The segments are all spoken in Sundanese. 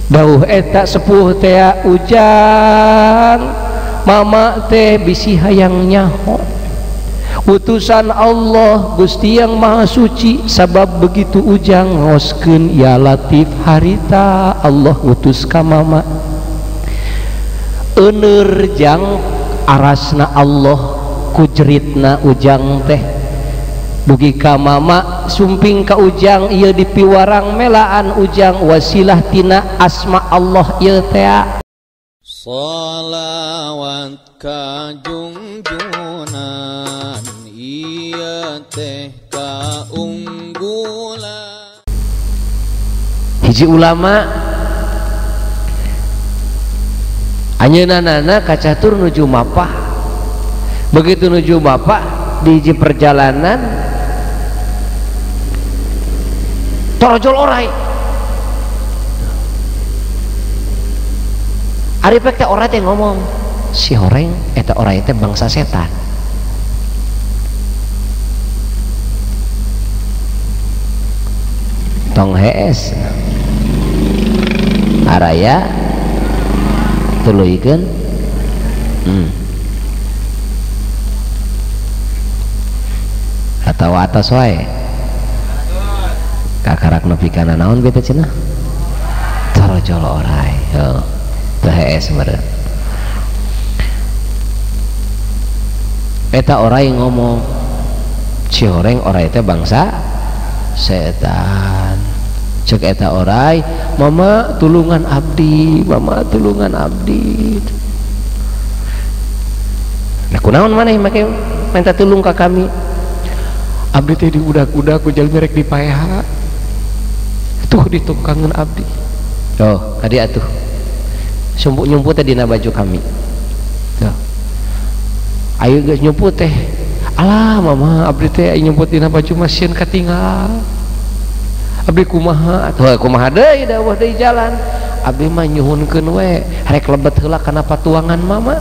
Dauh eta sepuh teh ujang mama teh bisi hayang nyaho utusan Allah Gusti yang Maha Suci, sabab begitu ujang ngoskeun ya Latif harita Allah utus ka mama euneur jang arasna Allah kujeritna ujang teh dugi ka mama sumping ka ujang ieu dipiwarang melaan ujang wasilah tina asma Allah ieu teh shalawat ka junjunan ieu teh kaunggulan. Hiji ulama anjeunana kacatur nuju mapah, begitu nuju mapah di hiji perjalanan torojol orai ari pek teh orai teh ngomong si horeng eta orai teh bangsa setan. Tong hees araya tuluikeun atau atas wae kakarak nepi kana naon beta cenah torojol orai heuh teu hees meureun eta orai ngomong cihoreng orai teh bangsa setan cek eta orai mama tulungan abdi mama tulungan abdi nah kunaon maneh make minta tulung ka kami abdi teh diudak-udak ku jalmi rek dipaeha tuh ditungkangeun abdi oh kadi atuh sumpuk nyumput teh dina baju kami tuh ayo geus nyumput teh alah mama abdi teh nyumput dina baju masieun katinggal abdi kumaha atuh kumaha deui dawuh deui jalan abdi mah nyuhunkeun we rek lebet heula kana patuangan mama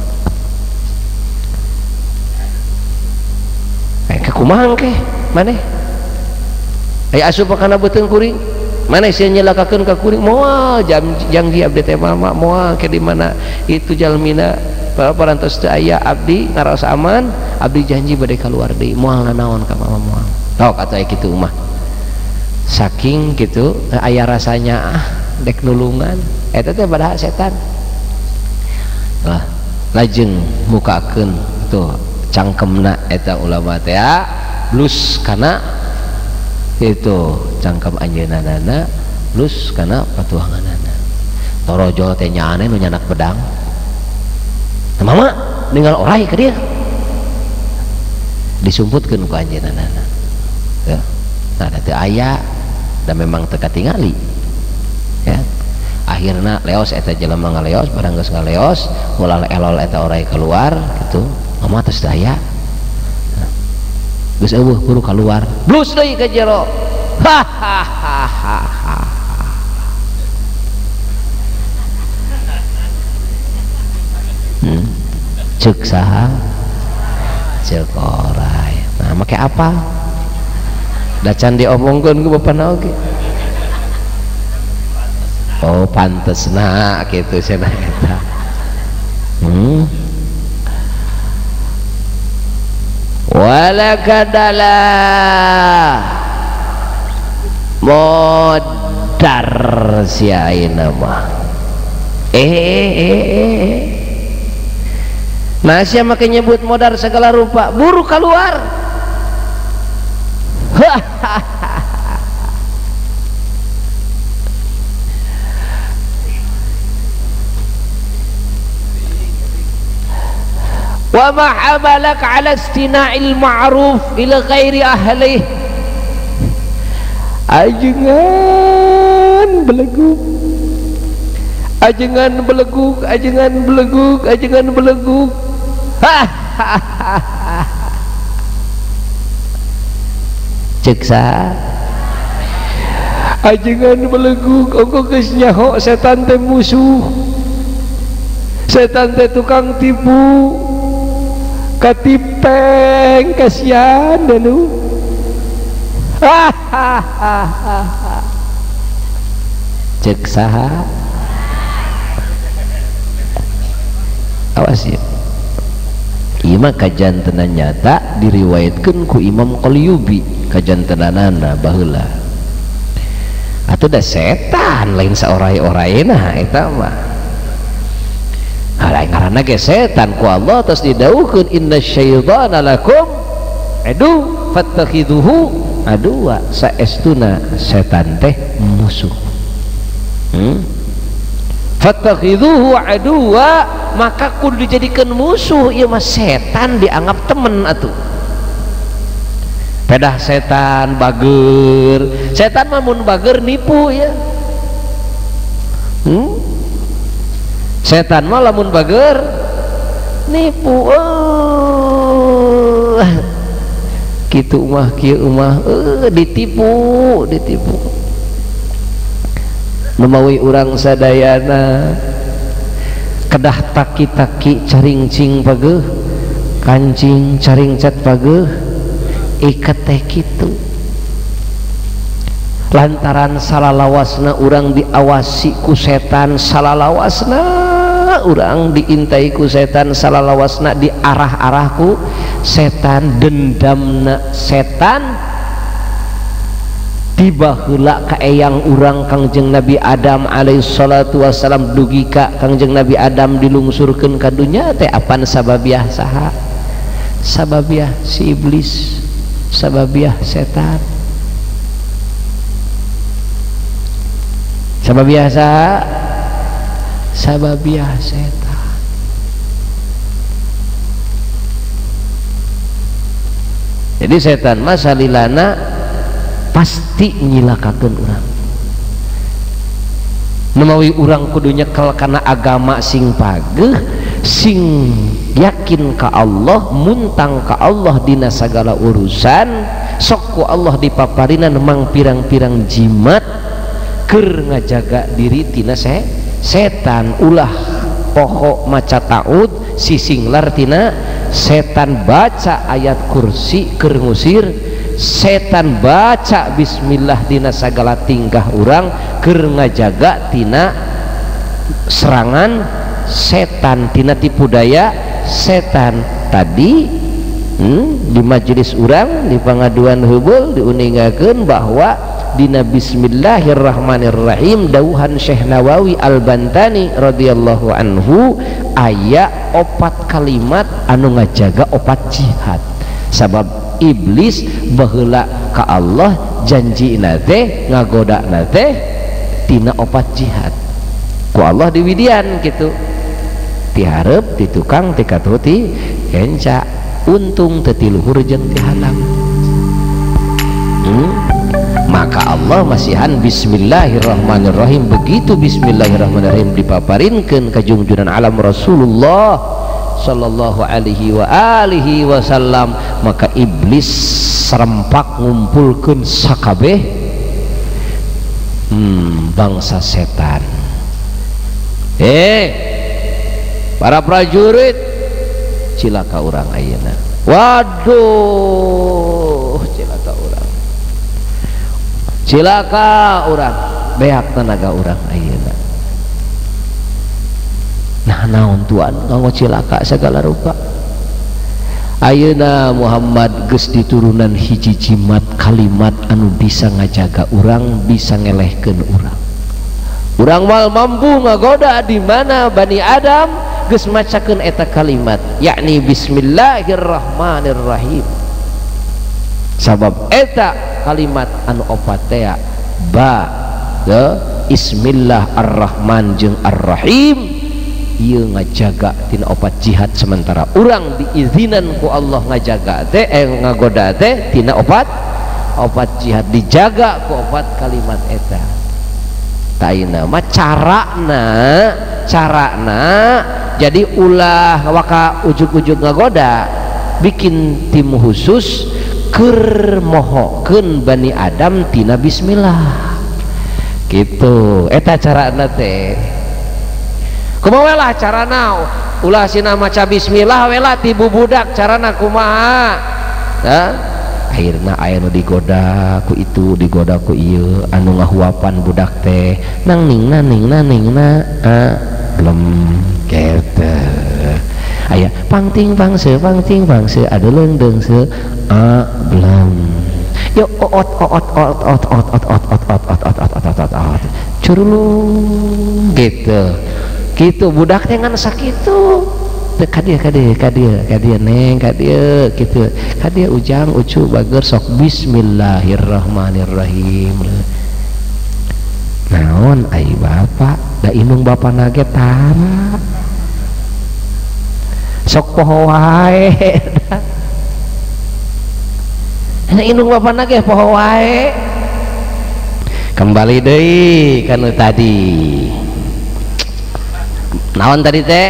kumaha engke maneh aya asup kana beuteung kuring maneh sia nyelakakeun ka kuring moal janji abdi teh mama moal ke di mana itu jalmina parantos teu aya abdi ngaros aman abdi janji bade kaluar deui moal nanaon ka mama moal tok atuh aya kitu mah saking gitu aya rasanya dek nulungan eta teh badaha setan lah lajeng mukakeun tuh cangkemna eta ulama teh blus kana itu cangkem anjeunana blus kana patuanganana torojol teh nyaane nu nyanak pedang nah, mama ninggal orai ka dieu disumputkeun ku anjeunana ya nah teu aya dan memang teu katingali ya akhirna leos eta jelema ngaleos barang geus ngaleos ulah elol eta orai keluar gitu mama teh daya geus eueuh buru keluar blus deui ka jero ceuk saha ceuk orai nah make apa da can diomongkeun ku bapana oge oh pantesna kitu cenah eta walakadala modar si ayeuna mah nah sia make nyebut modar segala rupa buru keluar wa ma hamalak ala istina'il ma'ruf ila ghairi ahlih ajengan beleguk ajengan beleguk ajengan beleguk ajengan beleguk cek sa ajengan beleguk engko geus nyaho setan teh musuh setan teh tukang tipu katipeng kasihan danu cek saha awas ya ieu mah kajantenan nyata diriwayatkeun ku Imam Qalyubi kajantenanana baheula atuh da setan lain saoray-orayna eta mah lain ngaranna ge setan ku Allah tos didawuhkeun innasyaidzana lakum adu fattakhiduhu aduwa saestuna setan teh musuh fattakhidhuhu aduwa maka kudu dijadikan musuh ieu mah setan dianggap temen atuh pedah setan bager setan mah mun bager nipu ya setan mah lamun bager nipu kitu mah kieu mah ditipu memawi urang sadayana kedah taki-taki caring-cing pageuh kancing caring cat pageuh iket teh kitu lantaran salalawasna urang diawasi ku setan salalawasna urang diintai ku setan salalawasna diarah-arah ku setan dendamna setan tiba heula ka eyang urang Kangjeng Nabi Adam alaihi salatu wassalam dugi ka Kangjeng Nabi Adam dilungsurkeun ka dunya teh apan sababiah saha sababiah si iblis sababiah setan sababiah saha sababiah setan jadi setan mah salilana pasti nyilakakeun urang memawi urang kudu nyekel kana agama sing pageuh sing yakin ka Allah muntang ka Allah dina sagala urusan sok ku Allah dipaparinan mang pirang-pirang jimat keur ngajaga diri tina setan ulah poho maca taud sisinglar tina setan baca ayat kursi keur ngusir setan baca bismillah dina sagala tingkah urang keur ngajaga tina serangan setan tina tipu daya setan tadi di majelis urang di pangaduan heubul diuningakeun bahwa dina bismillahirrahmanirrahim dawuhan Syekh Nawawi Al-Bantani radhiyallahu anhu aya 4 kalimat anu ngajaga 4 jihad sabab iblis baheula ka Allah janjina teh ngagodana teh tina 4 jihad ku Allah diwidian gitu tihareup ti tukang ti katuti kenca untung teu ti luhur jeung ti handap maka Allah masihan bismillahirrahmanirrahim begitu bismillahirrahmanirrahim dipaparinkeun ka junjunan alam Rasulullah sallallahu alaihi wa alihi wasallam maka iblis serempak ngumpulkeun sakabeh bangsa setan para prajurit cilaka urang ayeuna waduh cilaka urang beak tenaga urang ayeuna nah naon tuan nganggo cilaka segala rupa ayeuna Muhammad geus diturunan hiji jimat kalimat anu bisa ngajaga urang bisa ngelehkeun urang mal mampu ngagoda di mana Bani Adam geus macakeun eta kalimat yakni bismillahirrahmanirrahim sabab eta kalimat anu opat teh ba bismillah ar-rahman jeung ar-rahim ieu ngajaga tina 4 jihad sementara urang diizinan ku Allah ngajaga teh ngagoda teh tina 4 jihad dijaga ku 4 kalimat eta taina mah carana jadi ulah waka ujug-ujug ngagoda bikin tim khusus keur mohokeun Bani Adam tina bismillah gitu eta carana teh kumaha lah carana ulah sina maca bismillah we lah ti bubudak carana kumaha akhirna aya nu digoda ku itu digoda ku ieu anu ngahuapan budak teh ningna belum gitu aya pangting pangse ada leungdeung se belum yuk ot curulung gitu budak teh ngan sakitu kadia neng kadia gitu kadia ujang ucu bager sok bismillahirrahmanirrahim naon ai bapak da indung bapak nage tara sok poho wae da indung bapak nage poho wae kembali deui kana tadi naon tadi teh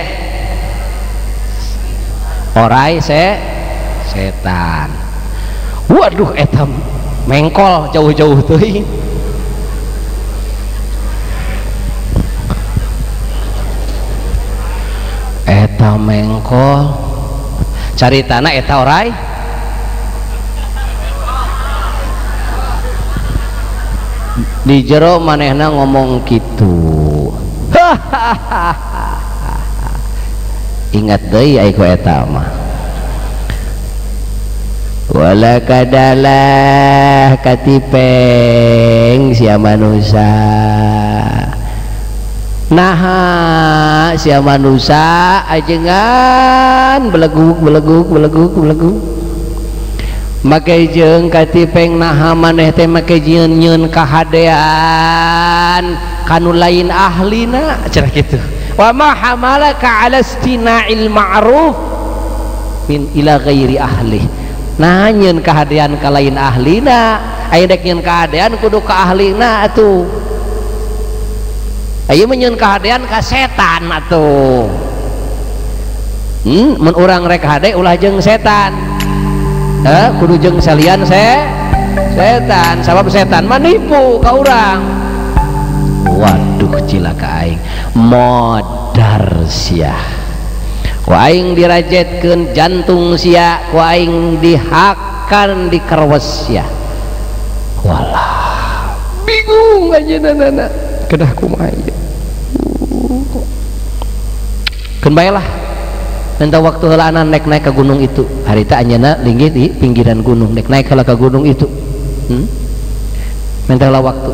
orai setan waduh eta mengkol jauh-jauh teuing eta mengkol caritana eta orai di jero manehna ngomong kitu ingat deui ai ku eta mah wala kadalah katipeng sia manusia naha sia manusia ajengan beleguk make jeung katipeng naha maneh teh make nyieun kahadean kanu lain ahlina cenah kitu wa ma hamalaka ala istina'il ma'ruf min ila ghairi ahli nah nyeun kahadean ka lain ahlina aya dek nyeun kahadean kudu ka ahlina atuh aya nyeun kahadean ka setan atuh mun urang rek hade ulah jeung setan kudu jeung salian setan sabab setan manipu ka urang waduh cilaka aing modar sia ku aing dirajetkeun jantung sia ku aing dihakan dikerwes sia walah bingung ajeunana kedah kumaha ieu keun bae lah minta waktu heula anan naik ke gunung itu harita anjeunna linggih di pinggiran gunung naik heula ke gunung itu minta heula waktu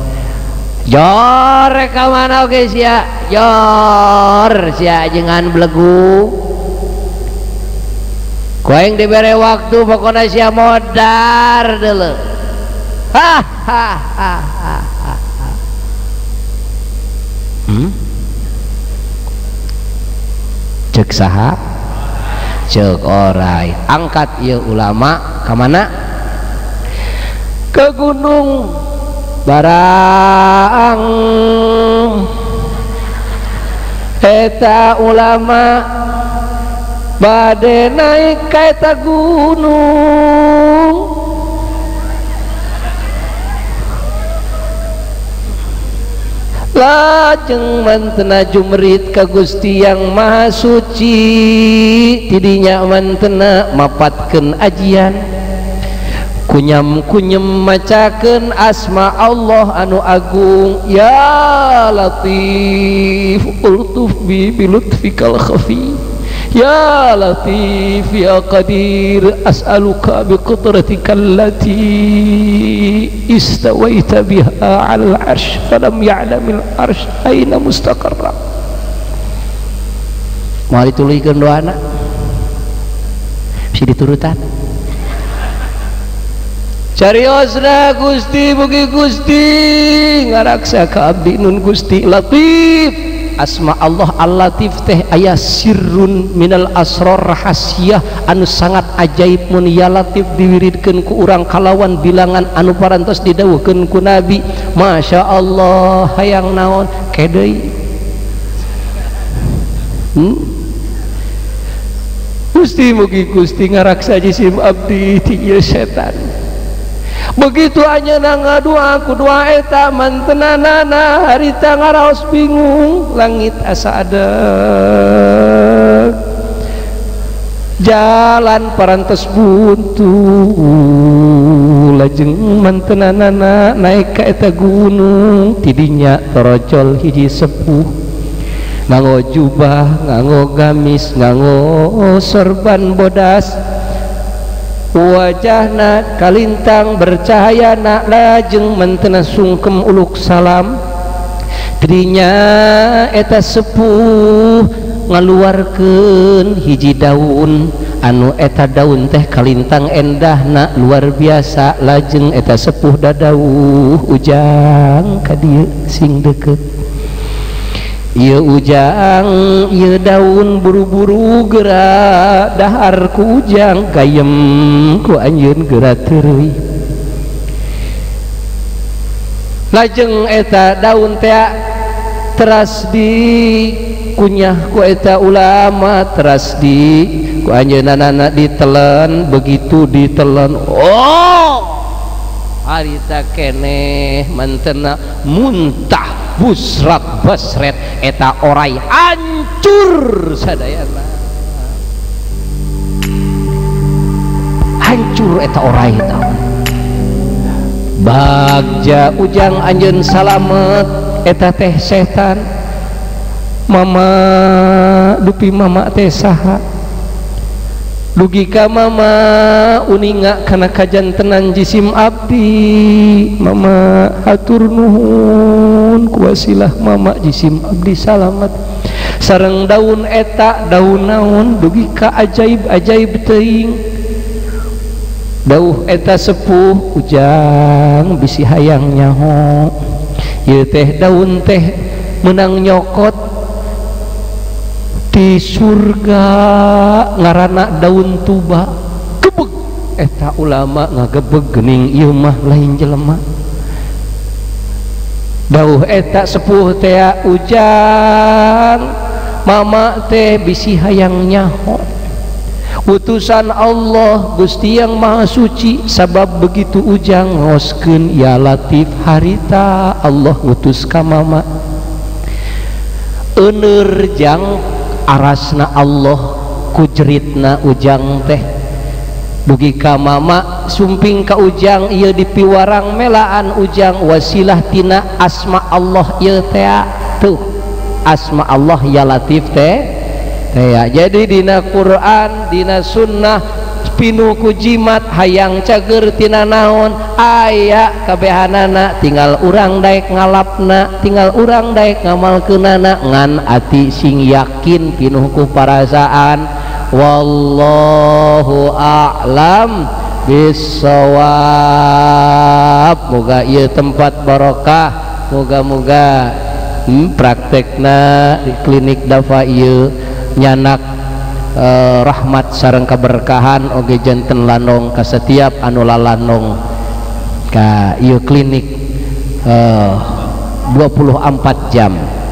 jor ka mana oge sia jor sia jangan belegu ku aing dibere waktu pokona sia modar deuleu cek saha cek orai angkat ieu ulama ka mana ke gunung barang eta ulama bade naik ka eta gunung lajeng mantena jumrit ka Gusti yang Maha Suci tidinya mantena mapatkeun ajian kunyam macakeun asma Allah anu agung ya latif ultuf bi lutfikal khafi ya latif ya qadir as'aluka bi qudratikal lati istawaita biha 'alal 'arsy falam ya'lamil 'arsy aina mustaqarra moal dituluykeun doana bisa diturutan cariosna Gusti mugi Gusti ngaraksa ka abdi nun Gusti Latif asma Allah Al-Latif teh aya sirrun minal asrar rahasiah anu sangat ajaib mun ya Latif diwiridkeun ku urang kalawan bilangan anu parantos didawuhkeun ku Nabi Masya Allah hayang naon kedeui Gusti mugi Gusti ngaraksa jisim abdi ti ieu setan begitu aja ngadua kudua eta mantenanana harita ngaraos bingung langit asa ada jalan parantos buntu lajeng mantenanana naik ka eta gunung tidinya torojol hiji sepuh nganggo jubah nganggo gamis nganggo sorban bodas wajahna kalintang bercahayana lajeng mantena sungkem uluk salam tidinya eta sepuh ngaluarkeun hiji daun anu eta daun teh kalintang endahna luar biasa lajeng eta sepuh dadauh ujang ka dieu sing deukeut ieu ujang ieu daun buru-buru geura dahar ku ujang gayem ku anjeun geura teureui lajeng eta daun teh teras di kunyah ku eta ulama teras di ku anjeunana ditelen begitu ditelen harita keneh mantena muntah busrak basret eta orai hancur sadayana hancur eta orai tau bagja ujang anjeun salamet eta teh setan mama dupi mama teh saha dugi ka mama uninga kana kajantenan jisim abdi mama hatur nuhun ku wasilah mama jisim abdi salamet sareng daun eta daun naon dugi ka ajaib-ajaib teuing dauh eta sepuh ujang bisi hayang nyaho ieu teh daun teh menang nyokot di surga ngaranna daun tuba gebeg eta ulama ngagebeg geuning ieu mah lain jelema dauh eta sepuh teh ujang mama teh bisi hayang nyaho utusan Allah Gusti yang Maha Suci sabab begitu ujang ngoskeun ya Latif harita Allah utus ka mama euneur jang arasna Allah kujeritna ujang teh dugi ka mama sumping ka ujang ieu dipiwarang melaan ujang wasilah tina asma Allah ieu teh tuh asma Allah ya Latif teh jadi dina Quran dina sunnah pinuh ku jimat hayang cager tina naon aya kabehanana tinggal urang daek ngalapna tinggal urang daek ngamalkeunana ngan ati sing yakin pinuh ku parasaan wallahu a'lam bissawab moga ieu tempat barokah moga-moga praktekna di klinik Dafa ieu nyanak rahmat sareng keberkahan oge janten lanong ka setiap anu lalanong ka ieu klinik 24 jam